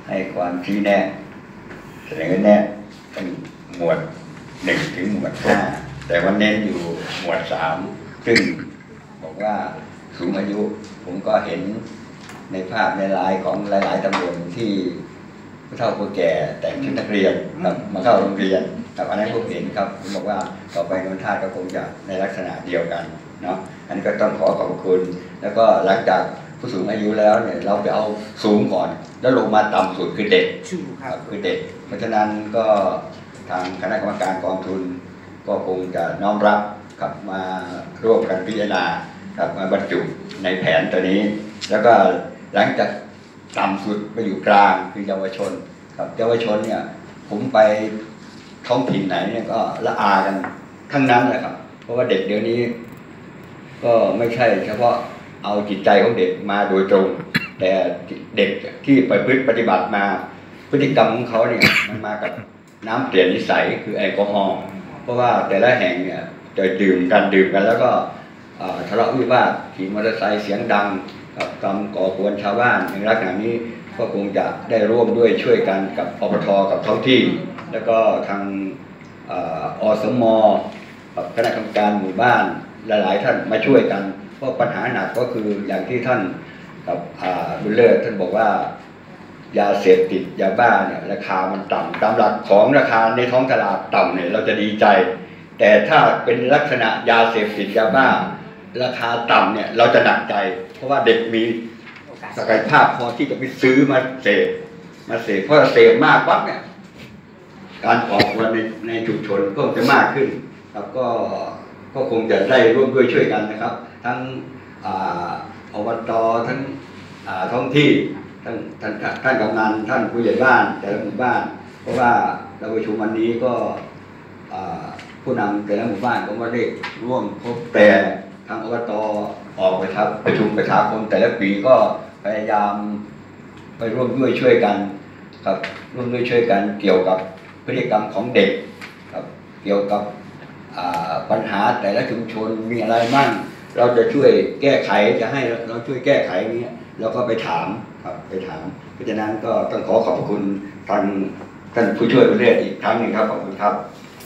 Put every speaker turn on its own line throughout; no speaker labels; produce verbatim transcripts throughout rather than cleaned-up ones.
ให้ความชี้แนะเสนอแนะตั้งหมวดหนึ่งถึงหมวดห้าแต่วันเน้นอยู่หมวดสามซึ่งบอกว่าสูงอายุผมก็เห็นในภาพในไลน์ของหลายๆตำบลที่ผู้เฒ่าผู้แก่แต่งชุดนักเรียนครับมาเข้าโรงเรียนครับอันนั้นผมเห็นครับผมบอกว่าต่อไปนนทาก็คงจะในลักษณะเดียวกันเนาะอันนี้ก็ต้องขอขอบคุณแล้วก็หลังจากผู้สูงอายุแล้วเนี่ยเราไปเอาสูงก่อนแล้วลงมาต่ำสุดคือเด็กครับคือเด็กเพราะฉะนั้นก็ทางคณะกรรมการกองทุนก็คงจะน้อมรับครับมาร่วมกันพิจารณาครับมาบรรจุในแผนตัวนี้แล้วก็หลังจากต่ำสุดไปอยู่กลางคือเยาวชนครับเยาวชนเนี่ยผมไปท้องถิ่นไหนเนี่ยก็ละอากันทั้งนั้นแหละครับเพราะว่าเด็กเดี๋ยวนี้ก็ไม่ใช่เฉพาะเอาจิตใจของเด็กมาโดยตรงแต่เด็กที่ประพฤติปฏิบัติมาพฤติกรรมของเขาเนี่ยมันมากับน้ำเปลี่ยนนิสัยคือแอลกอฮอล์เพราะว่าแต่ละแห่งเนี่ยจะดื่มกันดื่มกันแล้วก็ทะเลาะวิวาทขี่มอเตอร์ไซค์เสียงดังกับกรรมก่อกวนชาวบ้านในลักษณะนี้ก็คงจะได้ร่วมด้วยช่วยกันกับอปทกับท้องที่แล้วก็ทางอสมคณะกรรมการหมู่บ้านหลายๆท่านมาช่วยกันเพราะปัญหาหนักก็คืออย่างที่ท่านกับบุญเลิศท่านบอกว่ายาเสพติดยาบ้าเนี่ยราคามันต่ำตามหลักของราคาในท้องตลาดต่ำเนี่ยเราจะดีใจแต่ถ้าเป็นลักษณะยาเสพติดยาบ้าราคาต่ำเนี่ยเราจะหนักใจเพราะว่าเด็กมีศักยภาพพอที่จะไปซื้อมาเสพมาเสพเพราะเสพมากปั๊บเนี่ยการก่อควรในในชุมชนก็จะมากขึ้นครับก็ก็คงจะได้ร่วมด้วยช่วยกันนะครับทั้งอบตทั้งท้องที่ท่านท่านท่านกำนันท่านผู้ใหญ่บ้านแต่ละหมู่บ้านเพราะว่าเราประชุมวันนี้ก็ผู้นำแต่ละหมู่บ้านก็มาได้ร่วมพบแต่ทางอบตออกไปครับประชุมประชาคมแต่ละปีก็พยายามไปร่วมด้วยช่วยกันครับร่วมด้วยช่วยกันเกี่ยวกับพฤติกรรมของเด็กครับเกี่ยวกับปัญหาแต่ละชุมชนมีอะไรบ้างเราจะช่วยแก้ไขจะให้เราช่วยแก้ไขนี้เราก็ไปถามครับไปถามเพราะฉะนั้นก็ต้องขอขอบคุณทางท่านผู้ช่วยผู้เรียนอีกครั้งหนึ่งครับขอบคุณครับ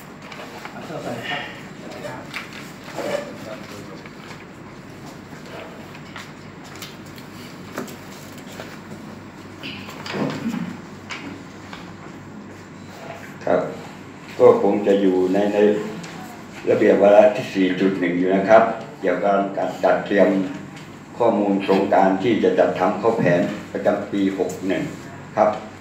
ครับก็คงจะอยู่ในในระเบียบวาระที่ สี่จุดหนึ่ง อยู่นะครับเกี่ยวกับการจัดเตรียมข้อมูลโครงการที่จะจัดทำเข้าแผนประจำปี หกสิบเอ็ด ครับ